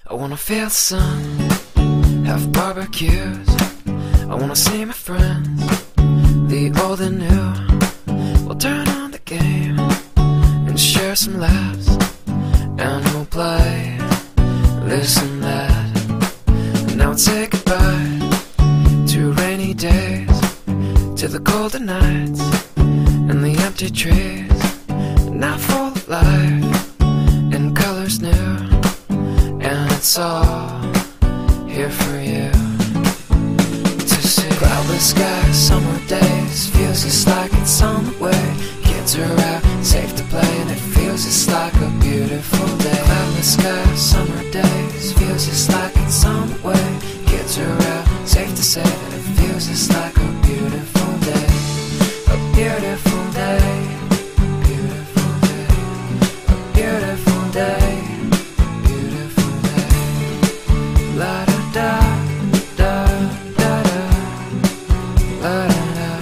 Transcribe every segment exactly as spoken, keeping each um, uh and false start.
I wanna feel the sun, have barbecues. I wanna see my friends, the old and new. We'll turn on the game and share some laughs, and we'll play this and that. And now we'll say goodbye to rainy days, to the colder nights and the empty trees. Now full of life and colors new, and it's all here for you to see. Cloudless skies, summer days, feels just like it's on the way. Kids are out, safe to play, and it feels just like a beautiful day. Cloudless skies, summer days, feels just like it's on the way. Kids are out, safe to say that it feels just like a beautiful day. A beautiful day. Beautiful day. A beautiful day. Beautiful day. La da da da da da. La da da.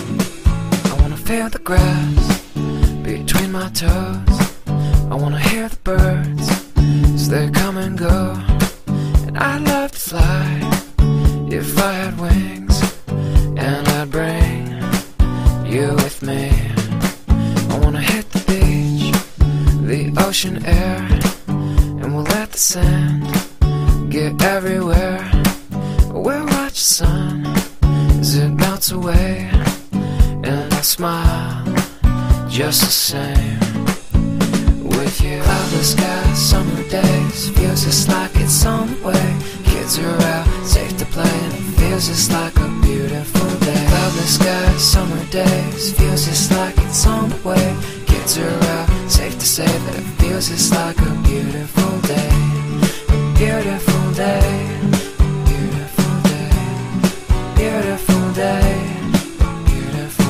I wanna feel the grass between my toes. I wanna hear the birds as they come and go. And I'd love to fly if I had wings, and I'd bring you with me. I wanna hit the beach, the ocean air, and we'll let the sand get everywhere. We'll watch the sun as it melts away, and I'll smile just the same with you. Cloudless skies, summer days, feels just like it's on the way. Kids are out, safe to play, and it feels just like a beautiful day. Cloudless skies, summer days, feels just like it's on the way. Kids are out, safe to say that it feels just like a beautiful day. A beautiful day. Beautiful day. Beautiful day. Beautiful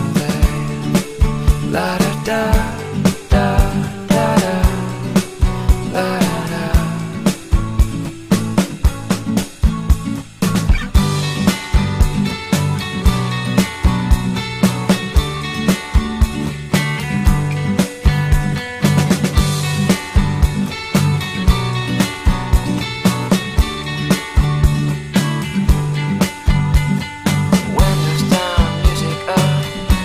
day. La da da da da da. La da da. Windows down, music up,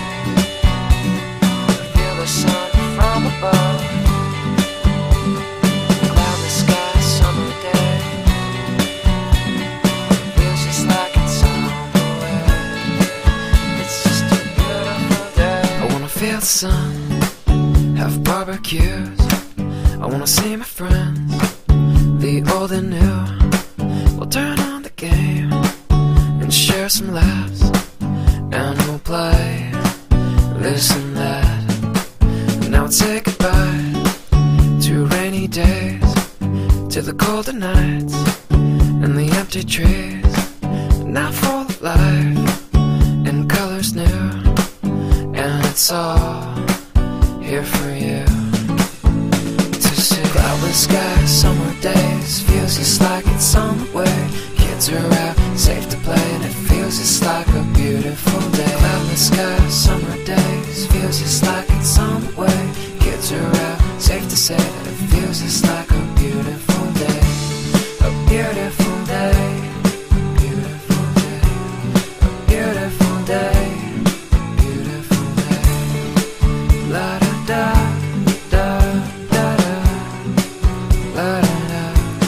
feel the sun from above. Cloudless sky, summer day, feels just like it's on the way. It's just a beautiful day. I wanna feel the sun, have barbecues. I wanna see my friends, the old and new. We'll turn on the game and share some laughs, and we'll play this and that. And now we'll say goodbye to rainy days, to the colder nights and the empty trees. Now full of life and colors new, and it's all here for you to see. Cloudless skies, summer days, feels just like it's on the way. Kids are out, safe to play, and it feels just like a beautiful day. Cloudless skies, summer days, feels just like it's on the way. Kids are out, safe to say that it feels just like a beautiful day. A beautiful day. Beautiful day. A beautiful day. Beautiful day. La da da da da da. La da da.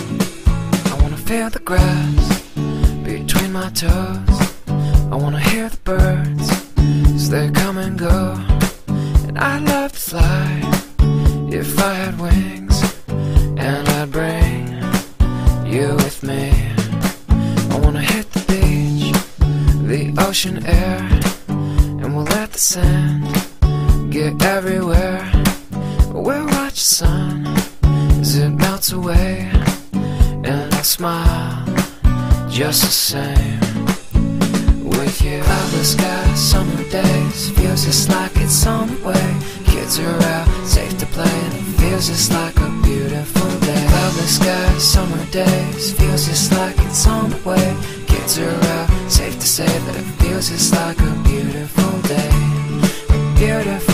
I wanna feel the grass between my toes. I wanna hear the birds as they come and go. And I'd love to fly if I had wings, and I'd bring you with me. I wanna hit the beach, the ocean air, and we'll let the sand get everywhere. We'll watch the sun as it melts away, and I'll smile just the same with you. Cloudless skies, summer days, feels just like it's on the way. Kids are out, safe to play, and it feels just like a beautiful day. Cloudless skies, summer days, feels just like it's on the way. Kids are out, safe to say that it feels just like a beautiful day. A beautiful